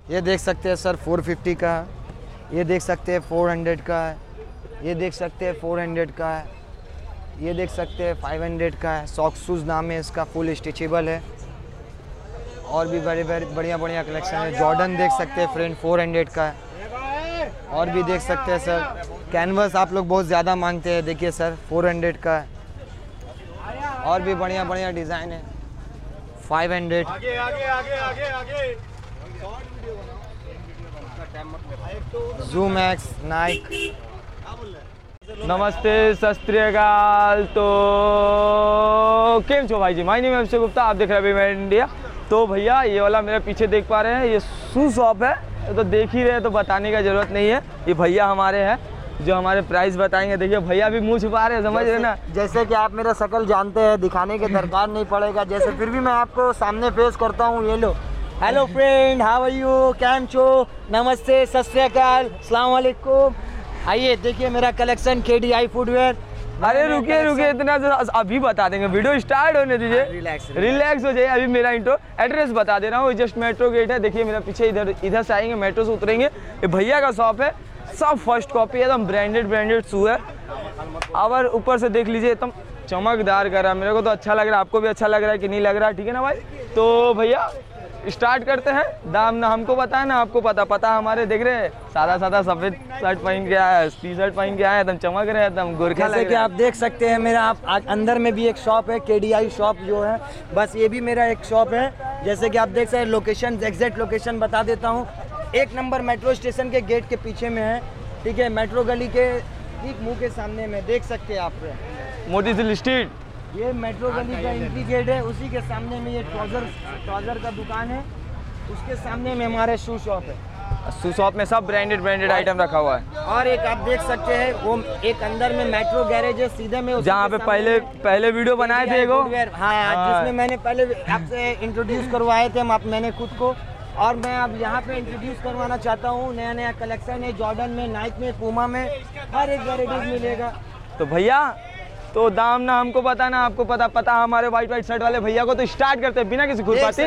ये देख सकते हैं सर 450 का है, ये देख सकते हैं 400 का है, ये देख सकते हैं 400 का है, ये देख सकते हैं 500 का है। सॉक्सूज नाम है इसका, फुल स्टिचेबल है। और भी बड़े बड़े बढ़िया कलेक्शन है। जॉर्डन देख सकते हैं फ्रेंड 400 का है। और भी देख सकते हैं सर कैनवस आप लोग बहुत ज़्यादा मांगते हैं, देखिए सर 400 का है। और भी बढ़िया डिज़ाइन है 500। Zoom X, Nike. नमस्ते, सत श्री अकाल। तो केम छो भाई जी, माय नेम है अभिषेक गुप्ता, आप देख रहे हैं अभी इंडिया। तो भैया ये वाला मेरे पीछे देख पा रहे हैं, ये शू शॉप है, तो देख ही रहे हैं, तो बताने का ज़रूरत नहीं है। ये भैया हमारे हैं जो हमारे प्राइस बताएंगे। देखिए भैया भी मुंह छुपा रहे हैं, समझ रहे ना। जैसे कि आप मेरा शक्ल जानते हैं, दिखाने की दरकार नहीं पड़ेगा, जैसे फिर भी मैं आपको सामने फेस करता हूँ। ये लो, hello friend, how are you, कैम छो, नमस्ते, सत श्री अकाल, अस्सलाम वालेकुम। आइए देखिए मेरा कलेक्शन KDI फुटवेयर। अरे रुकिए इतना अभी बता देंगे, वीडियो स्टार्ट होने दीजिए, रिलैक्स हो जाइए। अभी मेरा इंट्रो एड्रेस बता दे रहा हूँ, जस्ट मेट्रो गेट है। देखिए मेरा पीछे इधर से आएंगे, मेट्रो से उतरेंगे, ये भैया का शॉप है। सब फर्स्ट कॉपी एकदम ब्रांडेड शू है। और ऊपर से देख लीजिए एकदम चमकदार कर रहा है। मेरे को तो अच्छा लग रहा है, आपको भी अच्छा लग रहा है कि नहीं लग रहा है? ठीक है ना भाई। तो भैया स्टार्ट करते हैं। दाम ना हमको पता है ना आपको पता हमारे, देख रहे हैं सादा सफेद शर्ट पहन के आया है, टी शर्ट पहन के आया है, एकदम चमक रहे हैं, एकदम गोरखा लग रहा है। जैसे कि आप देख सकते हैं मेरा आप अंदर में भी एक शॉप है, KDI शॉप जो है, बस ये भी मेरा एक शॉप है। जैसे कि आप देख सकते हैं, लोकेशन एग्जैक्ट लोकेशन बता देता हूँ। 1 नंबर मेट्रो स्टेशन के गेट के पीछे में है, ठीक है, मेट्रो गली के ठीक मुंह के सामने में, देख सकते हैं आप मोदी सिल स्ट्रीट। ये मेट्रो गली का एंट्री गेट है, उसी के सामने में ये ट्राउजर का दुकान है, उसके सामने में हमारा शू शॉप है। शू शॉप में सब ब्रांडेड आइटम रखा हुआ है। और एक आप देख सकते हैं वो एक अंदर में मेट्रो गैरेज है, सीधे में जहाँ पे पहले वीडियो बनाए थे वो, हाँ, जिसमें मैंने पहले आपसे इंट्रोड्यूस करवाए थे मैंने खुद को। और मैं अब यहाँ पे इंट्रोड्यूस करवाना चाहता हूँ, नया कलेक्शन है जॉर्डन में, नाइक में, पूमा में, हर एक वैराइटीज मिलेगा। तो भैया तो दाम ना हमको पता ना आपको पता हमारे व्हाइट शर्ट वाले भैया को। तो स्टार्ट करते हैं बिना किसी खुरपाती।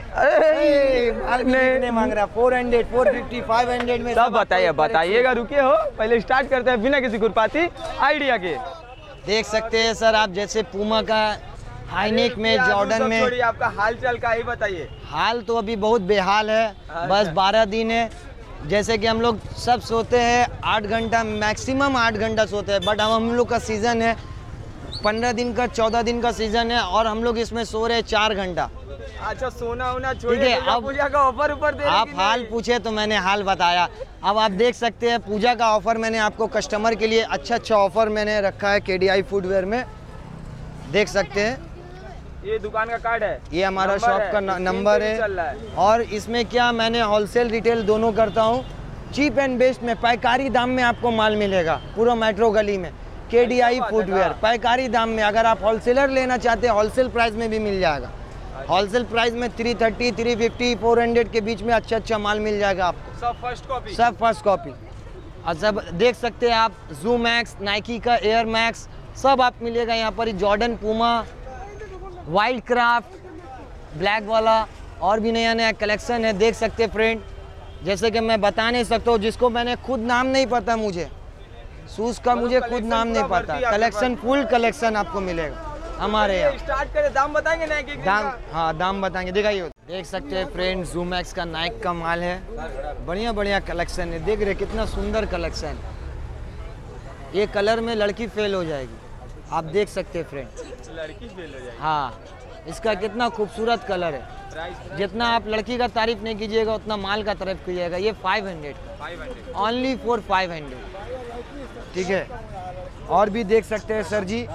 नहीं मांग रहा 400, 450, 500 में सब बताइएगा। रुकिए हो, पहले स्टार्ट करते हैं बिना किसी खुरपाती आइडिया के। देख सकते हैं सर आप, जैसे पूमा का, हाईनेक में, जॉर्डन में। आपका हाल चाल का ही बताइए। हाल तो अभी बहुत बेहाल है, बस 12 दिन है। जैसे कि हम लोग सब सोते हैं 8 घंटा, मैक्सिमम 8 घंटा सोते हैं, बट अब हम लोग का सीज़न है 15 दिन का, 14 दिन का सीज़न है, और हम लोग इसमें सो रहे हैं 4 घंटा। अच्छा, सोना होना छोड़िए, अब पूजा का ऑफर ऊपर दे। आप हाल पूछे तो मैंने हाल बताया। अब आप देख सकते हैं पूजा का ऑफर मैंने आपको कस्टमर के लिए अच्छा ऑफर मैंने रखा है KDI फुटवेयर में, देख सकते हैं। ये दुकान का कार्ड है, ये हमारा शॉप का नंबर है। और इसमें क्या, मैंने होलसेल रिटेल दोनों करता हूँ। चीप एंड बेस्ट में पाइकारी दाम में आपको माल मिलेगा पूरा मेट्रो गली में। KDI फुटवेयर पाइकारी दाम में, अगर आप होलसेलर लेना चाहते हैं होलसेल प्राइस में भी मिल जाएगा। होलसेल प्राइस में 330, 350, 400 के बीच में अच्छा माल मिल जाएगा आपको। सब फर्स्ट कॉपी। और सब देख सकते हैं आप, ज़ूम एक्स, नाइकी का एयर मैक्स, सब आप मिलेगा यहाँ पर। Jordan, Puma, Wildcraft, black वाला, और भी नया कलेक्शन है, देख सकते हैं फ्रेंड। जैसे कि मैं बता नहीं सकता हूँ, जिसको मैंने खुद नाम नहीं पता, मुझे शूज़ का मुझे खुद नाम नहीं पता। कलेक्शन फुल कलेक्शन आपको मिलेगा हमारे यहाँ। स्टार्ट करें, दाम बताएंगे नाइक के? दाम बताएंगे, दिखाइए। देख सकते हैं फ्रेंड, ज़ूम एक्स का नाइक का माल है, बढ़िया कलेक्शन है। देख रहे कितना सुंदर कलेक्शन। ये कलर में लड़की फेल हो जाएगी, आप देख सकते हैं फ्रेंड, लड़की फेल हो जाएगी। हाँ, इसका कितना खूबसूरत कलर है। जितना आप लड़की का तारीफ नहीं कीजिएगा उतना माल का तारीफ कीजिएगा। ये 500 का, ओनली फॉर 500, ठीक है। और भी देख सकते हैं सर जी,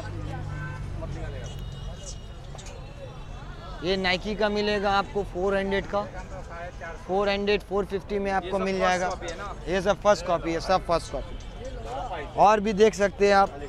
ये नाइकी का मिलेगा आपको 400 का, 400, 450 में आपको मिल जाएगा। ये सब फर्स्ट कॉपी है, सब फर्स्ट कॉपी। और भी देख सकते हैं आप,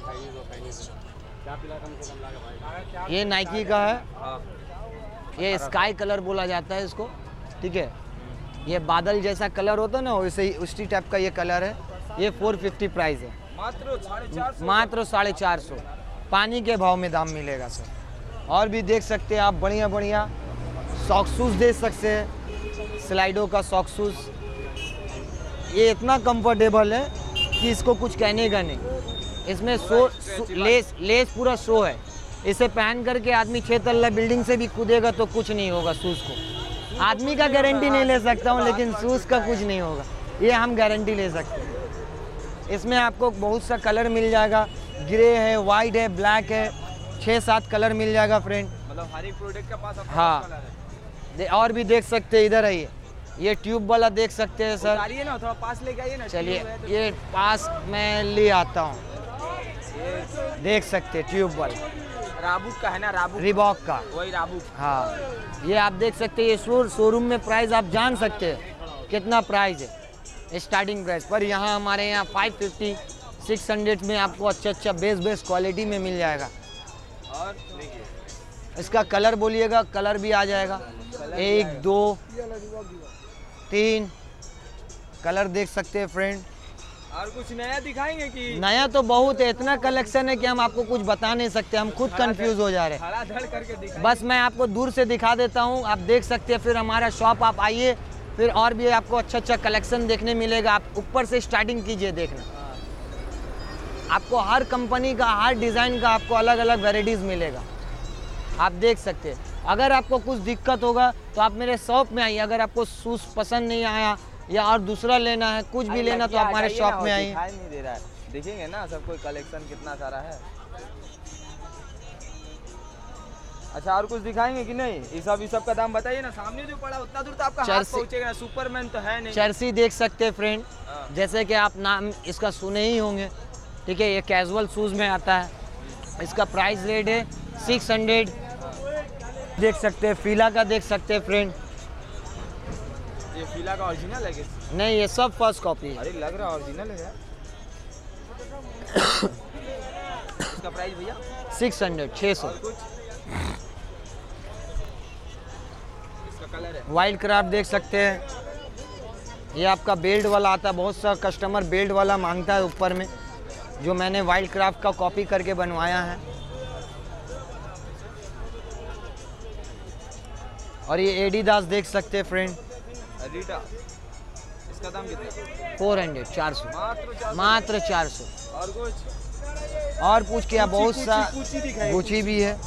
ये नाइकी का है, ये स्काई कलर बोला जाता है इसको, ठीक है। ये बादल जैसा कलर होता है ना, वैसे ही उसी टाइप का ये कलर है। ये 450 प्राइस है, मात्र 450, पानी के भाव में दाम मिलेगा सर। और भी देख सकते हैं आप, बढ़िया सॉक्स शूज़ देख सकते हैं, स्लाइडो का सॉक्स शूज़, ये इतना कंफर्टेबल है कि इसको कुछ कहने का नहीं। इसमें लेस पूरा शो है। इसे पहन करके आदमी 6 तल्ला बिल्डिंग से भी कूदेगा तो कुछ नहीं होगा शूज़ को। आदमी का गारंटी नहीं ले सकता हूँ, लेकिन शूज़ का कुछ नहीं होगा, ये हम गारंटी ले सकते हैं। इसमें आपको बहुत सा कलर मिल जाएगा, ग्रे है, वाइट है, ब्लैक है, 6-7 कलर मिल जाएगा फ्रेंड। मतलब हर एक प्रोडक्ट के पास अपना हाँ, कलर है। और भी देख सकते हैं, इधर आइए, ये ट्यूब वाला देख सकते हैं सर। उतारिए ना, थोड़ा पास लेके आइए ना। चलिए ट्यूब है तो ये पास मैं ले आता हूँ, देख सकते हैं ट्यूब वाला, राबुक का है ना, राबुक, रिबॉक का। वही राबुक। हाँ, ये आप देख सकते हैं, ये शोरूम में प्राइस आप जान सकते हैं कितना प्राइस है, स्टार्टिंग प्राइस। पर यहाँ हमारे यहाँ 550, 600 में आपको अच्छा बेस्ट क्वालिटी में मिल जाएगा। और देखिए इसका कलर बोलिएगा, कलर भी आ जाएगा, 1 2 3 कलर देख सकते हैं फ्रेंड। और कुछ नया दिखाएंगे कि नया तो बहुत है, इतना कलेक्शन है कि हम आपको कुछ बता नहीं सकते, हम खुद कंफ्यूज हो जा रहे हैं। खड़ा धड़ करके दिखाएंगे। बस मैं आपको दूर से दिखा देता हूँ, आप देख सकते हैं। फिर हमारा शॉप आप आइए, फिर और भी आपको अच्छा कलेक्शन देखने मिलेगा। आप ऊपर से स्टार्टिंग कीजिए देखना, आपको हर कंपनी का, हर डिज़ाइन का आपको अलग अलग वेराइटीज़ मिलेगा, आप देख सकते हैं। अगर आपको कुछ दिक्कत होगा तो आप मेरे शॉप में आइए। अगर आपको शूज़ पसंद नहीं आया या और दूसरा लेना है, कुछ भी लेना, तो आप हमारे शॉप में आइए। दिखाई नहीं दे रहा है, देखेंगे ना सब कोई कलेक्शन कितना सारा है। अच्छा, और कुछ दिखाएंगे कि नहीं? इस सब का दाम बताइए ना। सामने जो पड़ा उतना दूर तो आपका हाथ पहुंचेगा ना, सुपरमैन तो है नहीं। जर्सी देख सकते हैं फ्रेंड, जैसे कि आप नाम इसका सुने ही होंगे, ठीक है। ये कैजुअल शूज़ में आता है, इसका प्राइस रेट है 600। देख सकते हैं, फीला का देख सकते हैं फ्रेंड। ये फीला का ओरिजिनल है कि? नहीं, ये सब फर्स्ट कॉपी है। अरे लग रहा ओरिजिनल है यार। इसका प्राइस भैया 600, 600। और कुछ? इसका कलर है वाइल्ड क्राफ्ट देख सकते हैं, ये आपका बेल्ट वाला आता है। बहुत सा कस्टमर बेल्ट वाला मांगता है ऊपर में, जो मैंने वाइल्ड क्राफ्ट का कॉपी करके बनवाया है। और ये एडिडास देख सकते हैं फ्रेंड, एडिडास। इसका दाम कितना? 400, 400, मात्र 400। और कुछ? और पूछ किया बहुत सा, गुची भी है,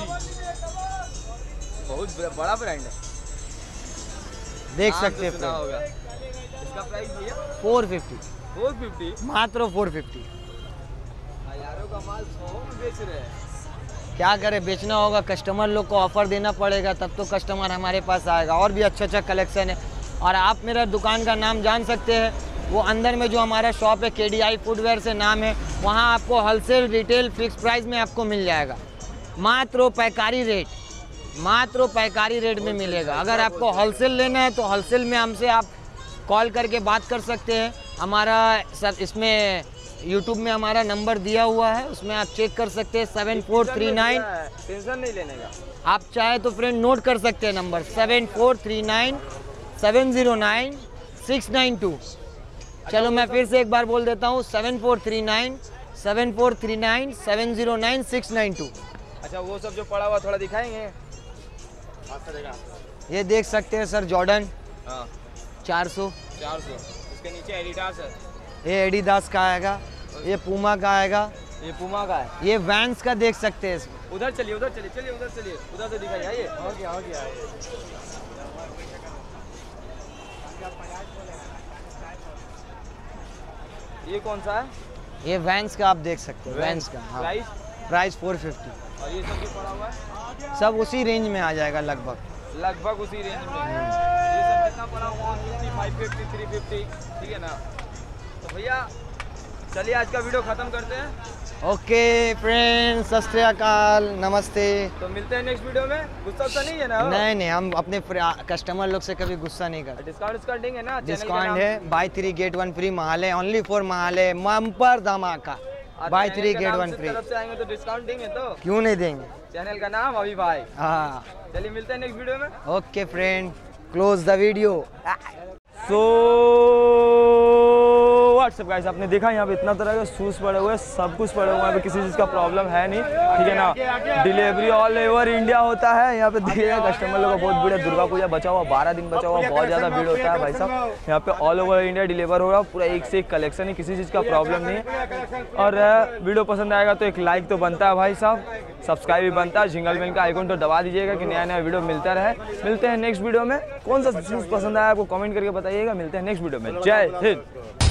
बहुत बड़ा ब्रांड है, देख सकते हैं सुना फ्रेंड। होगा। इसका प्राइस भैया 450, 450। मात्र 450। हजारों का माल 100 में बेच रहे हैं। क्या करें, बेचना होगा, कस्टमर लोग को ऑफर देना पड़ेगा, तब तो कस्टमर हमारे पास आएगा। और भी अच्छा कलेक्शन है। और आप मेरा दुकान का नाम जान सकते हैं, वो अंदर में जो हमारा शॉप है KDI फुटवेयर से नाम है, वहाँ आपको होलसेल रिटेल फिक्स प्राइस में आपको मिल जाएगा, मात्र पैकारी रेट में मिलेगा। अगर आपको होलसेल लेना है तो होलसेल में हमसे आप कॉल करके बात कर सकते हैं। हमारा सर इसमें YouTube में हमारा नंबर दिया हुआ है, उसमें आप चेक कर सकते हैं 7439। टेंशन नहीं लेने का, आप चाहे तो फ्रेंड नोट कर सकते हैं नंबर 7439 709 692। चलो मैं फिर से एक बार बोल देता हूँ, 7439 709 692। अच्छा, वो सब जो पड़ा हुआ थोड़ा दिखाएंगे? ये देख सकते हैं सर, जॉर्डन 400। 400। इसके नीचे एडिडास है, ये एडिडास का आएगा, ये पूमा का आएगा, ये पुमा का है। ये वैंस का देख सकते हैं इसमें। उधर चलिए, उधर से दिखाइए। आइए, हो गया। ये कौन सा है? ये वैंस का आप देख सकते हैं, वैंस का। हाँ, प्राइस 450। और ये सब जो पड़ा हुआ है सब उसी रेंज में आ जाएगा लगभग उसी रेंज में। ये सब कितना पड़ा हुआ? 550, 350, ठीक है ना? तो भैया चलिए आज का वीडियो ख़त्म करते हैं। ओके फ्रेंड्स, सत श्री अकाल, नमस्ते। तो मिलते हैं नेक्स्ट वीडियो में। गुस्सा तो नहीं है ना? नहीं, हम अपने कस्टमर लोग से कभी गुस्सा नहीं करते। डिस्काउंट देंगे ना? डिस्काउंट है, buy 3 get 1 free Mahalaya, only for Mahalaya, bumper धमाका, बाय 3 गेट 1 फ्री। तरफ से आएंगे तो डिस्काउंट देंगे, तो क्यों नहीं देंगे। चैनल का नाम अभी भाई। हाँ, चलिए मिलते हैं नेक्स्ट वीडियो में। Okay friend, close the video. So what's up guys, आपने देखा यहाँ पे इतना तरह के शूज़ पड़े हुए हैं, सब कुछ पड़े हुए हैं, यहाँ पे किसी चीज़ का प्रॉब्लम है नहीं, ठीक है ना। डिलीवरी ऑल ओवर इंडिया होता है। यहाँ पे देखिए कस्टमर लोग का बहुत भीड़ है, दुर्गा पूजा बचा हुआ 12 दिन बचा हुआ, बहुत ज़्यादा भीड़ होता है भाई साहब। यहाँ पे ऑल ओवर इंडिया डिलीवर हो रहा है, पूरा एक से एक कलेक्शन है, किसी चीज़ का प्रॉब्लम नहीं है। और वीडियो पसंद आएगा तो एक लाइक तो बनता है भाई साहब, सब्सक्राइब भी बनता है, जिंगल बेल का आइकन तो दबा दीजिएगा कि नया नया वीडियो मिलता रहे। मिलते हैं नेक्स्ट वीडियो में। कौन सा चीज़ पसंद आया आपको कमेंट करके बताइएगा। मिलते हैं नेक्स्ट वीडियो में। जय हिंद।